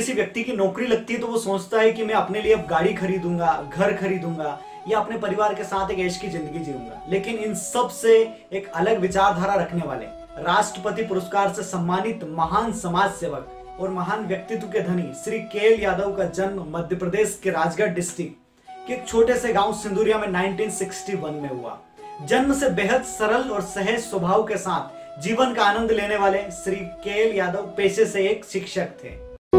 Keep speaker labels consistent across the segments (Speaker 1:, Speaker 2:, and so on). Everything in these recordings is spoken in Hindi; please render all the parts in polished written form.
Speaker 1: किसी व्यक्ति की नौकरी लगती है तो वो सोचता है कि मैं अपने लिए अब गाड़ी खरीदूंगा, घर खरीदूंगा या अपने परिवार के साथ एक ऐश की जिंदगी जीऊंगा। लेकिन इन सब से एक अलग विचारधारा रखने वाले, राष्ट्रपति पुरस्कार से सम्मानित महान समाज सेवक और महान व्यक्तित्व के धनी श्री के.एल. यादव का जन्म मध्य प्रदेश के राजगढ़ डिस्ट्रिक्ट के एक छोटे से गांव सिंदुरिया में 1961 में हुआ। जन्म से बेहद सरल और सहज स्वभाव के साथ जीवन का आनंद लेने वाले श्री के.एल. यादव पेशे से एक शिक्षक थे।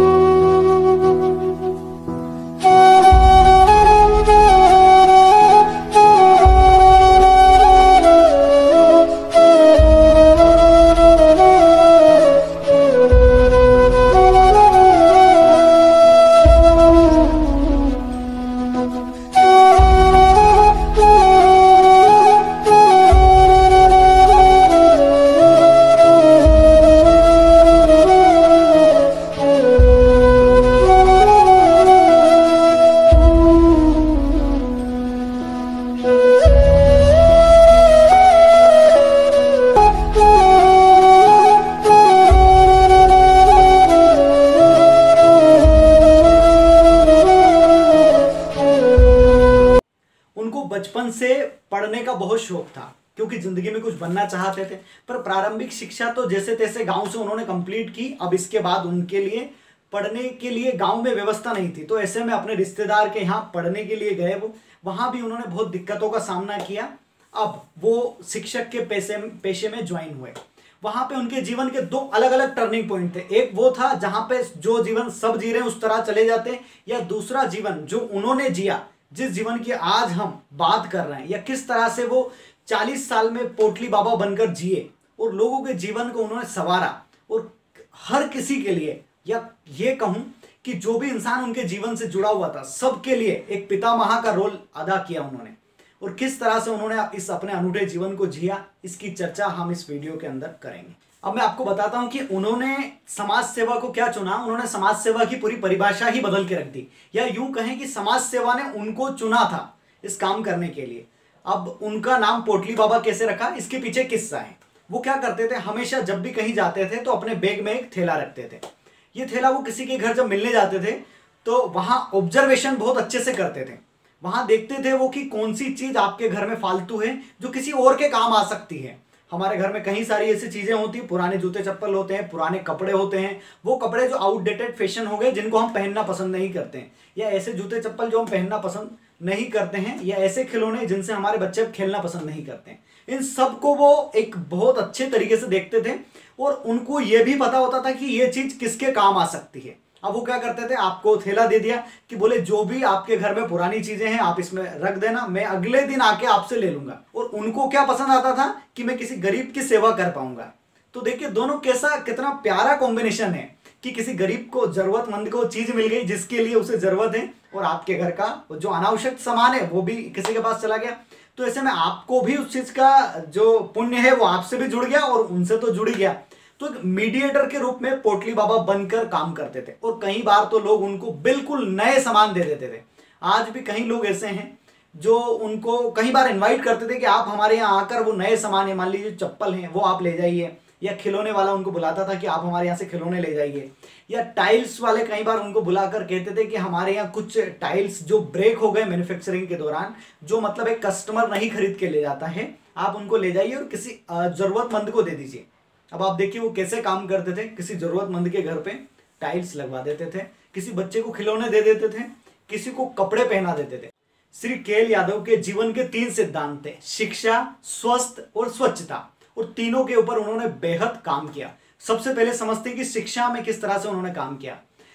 Speaker 1: बचपन से पढ़ने का बहुत शौक था क्योंकि जिंदगी में कुछ बनना चाहते थे, पर प्रारंभिक शिक्षा तो जैसे तैसे गांव से उन्होंने कंप्लीट की। अब इसके बाद उनके लिए पढ़ने के लिए गांव में व्यवस्था नहीं थी, तो ऐसे में अपने रिश्तेदार के यहाँ पढ़ने के लिए गए। वो वहां भी उन्होंने बहुत दिक्कतों का सामना किया। अब वो शिक्षक के पेशे में ज्वाइन हुए। वहां पे उनके जीवन के दो अलग अलग टर्निंग पॉइंट थे। एक वो था जहां पे जो जीवन सब जी रहे हैं उस तरह चले जाते, या दूसरा जीवन जो उन्होंने जिया, जिस जीवन की आज हम बात कर रहे हैं, या किस तरह से वो 40 साल में पोटली बाबा बनकर जिए और लोगों के जीवन को उन्होंने संवारा। और हर किसी के लिए, या ये कहूं कि जो भी इंसान उनके जीवन से जुड़ा हुआ था, सबके लिए एक पितामह का रोल अदा किया उन्होंने। और किस तरह से उन्होंने इस अपने अनूठे जीवन को जिया, इसकी चर्चा हम इस वीडियो के अंदर करेंगे। अब मैं आपको बताता हूं कि उन्होंने समाज सेवा को क्या चुना। उन्होंने समाज सेवा की पूरी परिभाषा ही बदल के रख दी, या यूं कहें कि समाज सेवा ने उनको चुना था इस काम करने के लिए। अब उनका नाम पोटली बाबा कैसे रखा, इसके पीछे किस्सा है। वो क्या करते थे, हमेशा जब भी कहीं जाते थे तो अपने बैग में एक थैला रखते थे। ये थैला वो किसी के घर जब मिलने जाते थे तो वहां ऑब्जर्वेशन बहुत अच्छे से करते थे। वहां देखते थे वो कि कौन सी चीज आपके घर में फालतू है जो किसी और के काम आ सकती है। हमारे घर में कई सारी ऐसी चीजें होती हैं, पुराने जूते चप्पल होते हैं, पुराने कपड़े होते हैं, वो कपड़े जो आउटडेटेड फैशन हो गए, जिनको हम पहनना पसंद नहीं करते हैं, या ऐसे जूते चप्पल जो हम पहनना पसंद नहीं करते हैं, या ऐसे खिलौने जिनसे हमारे बच्चे खेलना पसंद नहीं करते हैं। इन सब को वो एक बहुत अच्छे तरीके से देखते थे और उनको ये भी पता होता था कि ये चीज किसके काम आ सकती है। अब वो क्या करते थे, आपको थैला दे दिया कि बोले जो भी आपके घर में पुरानी चीजें हैं आप इसमें रख देना, मैं अगले दिन आके आपसे ले लूंगा। और उनको क्या पसंद आता था कि मैं किसी गरीब की सेवा कर पाऊंगा। तो देखिए दोनों कितना प्यारा कॉम्बिनेशन है कि किसी गरीब को, जरूरतमंद को चीज मिल गई जिसके लिए उसे जरूरत है, और आपके घर का जो अनावश्यक सामान है वो भी किसी के पास चला गया। तो ऐसे में आपको भी उस चीज का जो पुण्य है वो आपसे भी जुड़ गया और उनसे तो जुड़ ही गया। तो एक मीडिएटर के रूप में पोटली बाबा बनकर काम करते थे। और कई बार तो लोग उनको बिल्कुल नए सामान दे देते थे। आज भी कई लोग ऐसे हैं जो उनको कई बार इनवाइट करते थे कि आप हमारे यहाँ आकर वो नए सामान है, मान लीजिए चप्पल हैं वो आप ले जाइए, या खिलौने वाला उनको बुलाता था कि आप हमारे यहाँ से खिलौने ले जाइए, या टाइल्स वाले कई बार उनको बुलाकर कहते थे कि हमारे यहाँ कुछ टाइल्स जो ब्रेक हो गए मैन्युफैक्चरिंग के दौरान, जो मतलब एक कस्टमर नहीं खरीद के ले जाता है, आप उनको ले जाइए और किसी जरूरतमंद को दे दीजिए। अब आप देखिए वो कैसे काम करते थे। किसी जरूरतमंद के घर पे टाइल्स लगवा देते थे, किसी बच्चे को खिलौने दे देते थे, किसी को कपड़े पहना देते थे। श्री के.एल. यादव के जीवन के 3 सिद्धांत थे, शिक्षा, स्वस्थ और स्वच्छता, और तीनों के ऊपर उन्होंने बेहद काम किया। सबसे पहले समझते हैं कि शिक्षा में किस तरह से उन्होंने काम किया।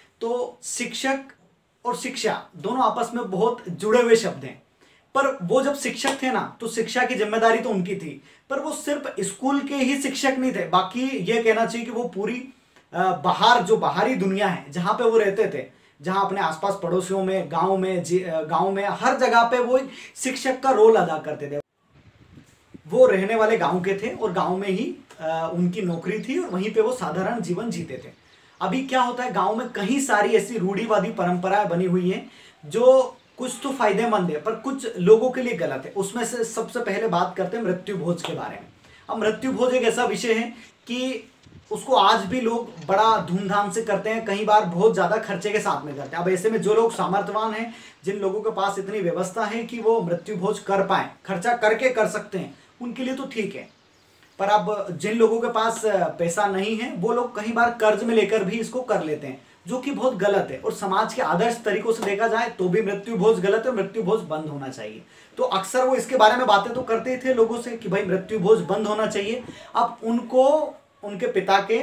Speaker 1: तो शिक्षक और शिक्षा दोनों आपस में बहुत जुड़े हुए शब्द हैं। पर वो जब शिक्षक थे ना, तो शिक्षा की जिम्मेदारी तो उनकी थी, पर वो सिर्फ स्कूल के ही शिक्षक नहीं थे। बाकी ये कहना चाहिए कि वो पूरी बाहर जो बाहरी दुनिया है जहाँ पे वो रहते थे, जहाँ अपने आसपास पड़ोसियों में, गांव में हर जगह पे वो एक शिक्षक का रोल अदा करते थे। वो रहने वाले गांव के थे और गांव में ही उनकी नौकरी थी और वहीं पे वो साधारण जीवन जीते थे। अभी क्या होता है, गांव में कई सारी ऐसी रूढ़िवादी परंपराएं बनी हुई हैं जो कुछ तो फायदेमंद है पर कुछ लोगों के लिए गलत है। उसमें से सबसे पहले बात करते हैं मृत्यु भोज के बारे में। अब मृत्यु भोज एक ऐसा विषय है कि उसको आज भी लोग बड़ा धूमधाम से करते हैं, कई बार बहुत ज़्यादा खर्चे के साथ में करते हैं। अब ऐसे में जो लोग सामर्थ्यवान हैं, जिन लोगों के पास इतनी व्यवस्था है कि वो मृत्यु भोज कर पाए, खर्चा करके कर सकते हैं, उनके लिए तो ठीक है। पर अब जिन लोगों के पास पैसा नहीं है, वो लोग कई बार कर्ज में लेकर भी इसको कर लेते हैं, जो कि बहुत गलत है। और समाज के आदर्श तरीकों से देखा जाए तो भी मृत्यु भोज गलत है, मृत्यु भोज बंद होना चाहिए। तो अक्सर वो इसके बारे में बातें तो करते ही थे लोगों से कि भाई मृत्यु भोज बंद होना चाहिए। अब उनको उनके पिता के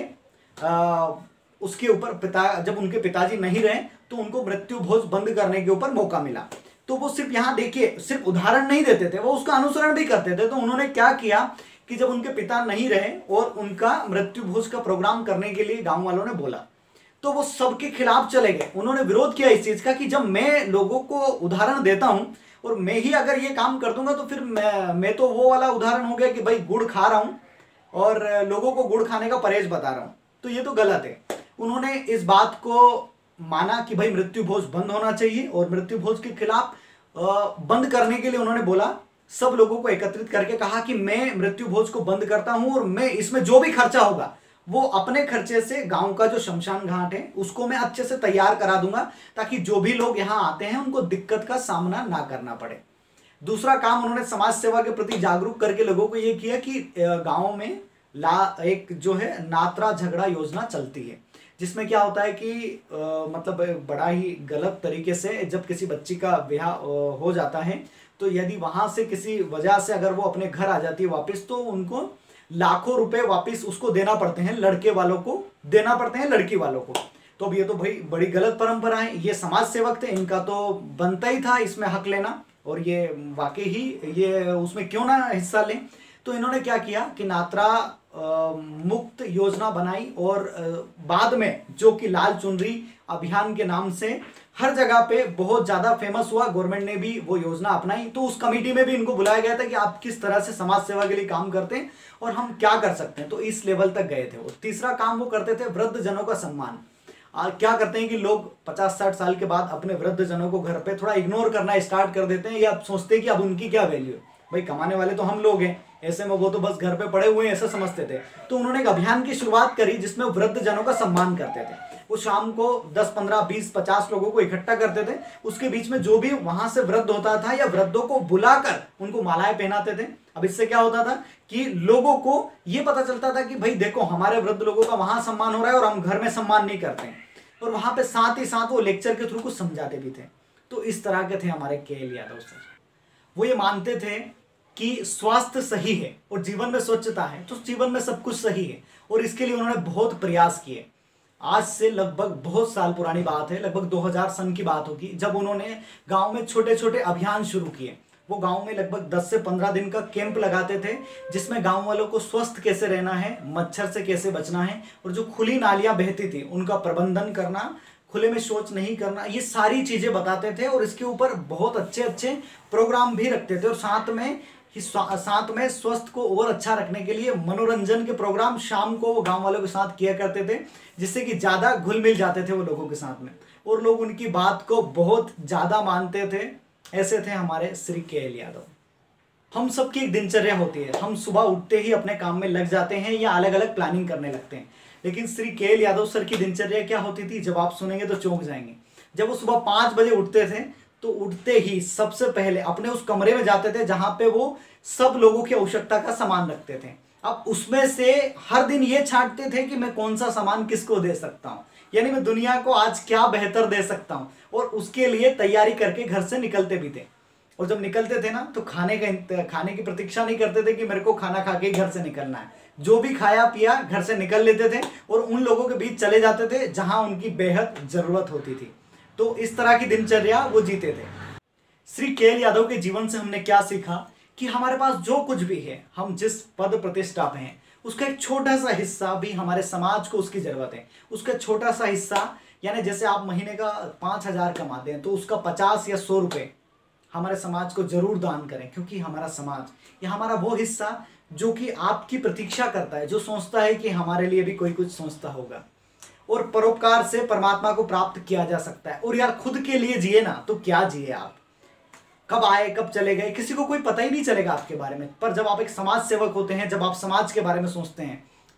Speaker 1: उसके ऊपर जब उनके पिताजी नहीं रहे तो उनको मृत्यु भोज बंद करने के ऊपर मौका मिला। तो वो सिर्फ यहाँ देखिए, सिर्फ उदाहरण नहीं देते थे, वो उसका अनुसरण भी करते थे। तो उन्होंने क्या किया कि जब उनके पिता नहीं रहे और उनका मृत्यु भोज का प्रोग्राम करने के लिए गांव वालों ने बोला, तो वो सबके खिलाफ चले गए। उन्होंने विरोध किया इस चीज का कि जब मैं लोगों को उदाहरण देता हूं और मैं ही अगर ये काम कर दूंगा तो फिर मैं तो वो वाला उदाहरण हो गया कि भाई गुड़ खा रहा हूं और लोगों को गुड़ खाने का परहेज बता रहा हूं, तो ये तो गलत है। उन्होंने इस बात को माना कि भाई मृत्यु भोज बंद होना चाहिए और मृत्यु भोज के खिलाफ बंद करने के लिए उन्होंने बोला, सब लोगों को एकत्रित करके कहा कि मैं मृत्यु भोज को बंद करता हूं और मैं इसमें जो भी खर्चा होगा वो अपने खर्चे से गांव का जो शमशान घाट है उसको मैं अच्छे से तैयार करा दूंगा, ताकि जो भी लोग यहां आते हैं उनको दिक्कत का सामना ना करना पड़े। दूसरा काम, उन्होंने समाज सेवा के प्रति जागरूक करके लोगों को यह किया कि गांव में एक जो है नात्रा झगड़ा योजना चलती है, जिसमें क्या होता है कि मतलब बड़ा ही गलत तरीके से जब किसी बच्ची का ब्याह हो जाता है, तो यदि वहां से किसी वजह से अगर वो अपने घर आ जाती है वापस, तो उनको लाखों रुपए वापस उसको देना पड़ते हैं, लड़के वालों को देना पड़ते हैं लड़की वालों को। तो अब ये तो भाई बड़ी गलत परंपरा है। ये समाज सेवक थे, इनका तो बनता ही था इसमें हक लेना, और ये वाकई ही ये उसमें क्यों ना हिस्सा लें। तो इन्होंने क्या किया कि नात्रा मुक्त योजना बनाई और बाद में जो कि लाल चुनरी अभियान के नाम से हर जगह पे बहुत ज्यादा फेमस हुआ। गवर्नमेंट ने भी वो योजना अपनाई। तो उस कमेटी में भी इनको बुलाया गया था कि आप किस तरह से समाज सेवा के लिए काम करते हैं और हम क्या कर सकते हैं, तो इस लेवल तक गए थे। और तीसरा काम वो करते थे वृद्ध जनों का सम्मान। क्या करते हैं कि लोग 50-60 साल के बाद अपने वृद्ध जनों को घर पे थोड़ा इग्नोर करना स्टार्ट कर देते हैं, या सोचते हैं कि अब उनकी क्या वैल्यू है, भाई कमाने वाले तो हम लोग हैं, ऐसे में वो तो बस घर पे पड़े हुए हैं, ऐसा समझते थे। तो उन्होंने एक अभियान की शुरुआत करी जिसमें वृद्ध जनों का सम्मान करते थे। वो शाम को 10, 15, 20, 50 लोगों को इकट्ठा करते थे। उसके बीच में जो भी वहां से वृद्ध होता था या वृद्धों को बुलाकर उनको मालाएं पहनाते थे। अब इससे क्या होता था कि लोगों को ये पता चलता था कि भाई देखो हमारे वृद्ध लोगों का वहां सम्मान हो रहा है और हम घर में सम्मान नहीं करते हैं। और वहां पे साथ ही साथ वो लेक्चर के थ्रू कुछ समझाते भी थे। तो इस तरह के थे हमारे के.एल. यादव सर। वो ये मानते थे कि स्वास्थ्य सही है और जीवन में स्वच्छता है तो जीवन में सब कुछ सही है, और इसके लिए उन्होंने बहुत प्रयास किए। आज से लगभग बहुत साल पुरानी बात है, लगभग 2000 सन की बात होगी, जब उन्होंने गांव में छोटे छोटे अभियान शुरू किए। वो गांव में लगभग 10 से 15 दिन का कैंप लगाते थे, जिसमें गांव वालों को स्वस्थ कैसे रहना है, मच्छर से कैसे बचना है, और जो खुली नालियां बहती थी उनका प्रबंधन करना, खुले में शौच नहीं करना, ये सारी चीजें बताते थे। और इसके ऊपर बहुत अच्छे अच्छे प्रोग्राम भी रखते थे। और साथ में स्वस्थ को और अच्छा रखने के लिए मनोरंजन के प्रोग्राम शाम को वो गांव वालों के साथ किया करते थे, जिससे कि ज्यादा घुल मिल जाते थे वो लोगों के साथ में, और लोग उनकी बात को बहुत ज्यादा मानते थे। ऐसे थे हमारे श्री के.एल. यादव। हम सबकी एक दिनचर्या होती है, हम सुबह उठते ही अपने काम में लग जाते हैं या अलग अलग प्लानिंग करने लगते हैं। लेकिन श्री के.एल. यादव सर की दिनचर्या क्या होती थी, जब आप सुनेंगे तो चौंक जाएंगे। जब वो सुबह 5 बजे उठते थे तो उठते ही सबसे पहले अपने उस कमरे में जाते थे जहां पे वो सब लोगों की आवश्यकता का सामान रखते थे। अब उसमें से हर दिन ये छांटते थे कि मैं कौन सा सामान किसको दे सकता हूं, यानी मैं दुनिया को आज क्या बेहतर दे सकता हूं, और उसके लिए तैयारी करके घर से निकलते भी थे। और जब निकलते थे ना तो खाने की प्रतीक्षा नहीं करते थे कि मेरे को खाना खा के घर से निकलना है। जो भी खाया पिया घर से निकल लेते थे और उन लोगों के बीच चले जाते थे जहां उनकी बेहद जरूरत होती थी। तो इस तरह की दिनचर्या वो जीते थे। श्री के.एल. यादव के जीवन से हमने क्या सीखा कि हमारे पास जो कुछ भी है, हम जिस पद प्रतिष्ठा पे हैं, उसका एक छोटा सा हिस्सा भी हमारे समाज को उसकी जरूरत है। उसका छोटा सा हिस्सा, यानी जैसे आप महीने का 5000 कमाते हैं तो उसका 50 या 100 रुपए हमारे समाज को जरूर दान करें, क्योंकि हमारा समाज या हमारा वो हिस्सा जो कि आपकी प्रतीक्षा करता है, जो सोचता है कि हमारे लिए भी कोई कुछ सोचता होगा। और परोपकार से परमात्मा को प्राप्त किया जा सकता है। और यार खुद के लिए जिए ना तो क्या जिए, आप कब आए कब चले गए किसी को कोई पता ही नहीं चलेगा आपके बारे में। पर जब आप एक समाज सेवक होते हैं, जब आप समाज के बारे में सोचते हैं,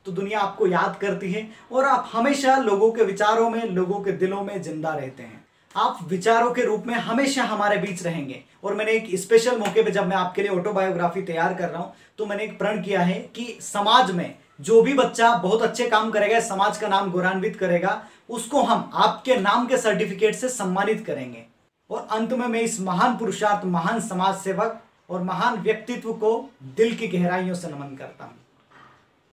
Speaker 1: तो दुनिया आपको याद करती है और आप हमेशा लोगों के विचारों में, लोगों के दिलों में जिंदा रहते हैं। आप विचारों के रूप में हमेशा हमारे बीच रहेंगे। और मैंने एक स्पेशल मौके पे जब मैं आपके लिए ऑटोबायोग्राफी तैयार कर रहा हूं तो मैंने एक प्रण किया है कि समाज में जो भी बच्चा बहुत अच्छे काम करेगा, समाज का नाम गौरवान्वित करेगा, उसको हम आपके नाम के सर्टिफिकेट से सम्मानित करेंगे। और अंत में मैं इस महान पुरुषार्थ, महान समाज सेवक और महान व्यक्तित्व को दिल की गहराइयों से नमन करता हूं।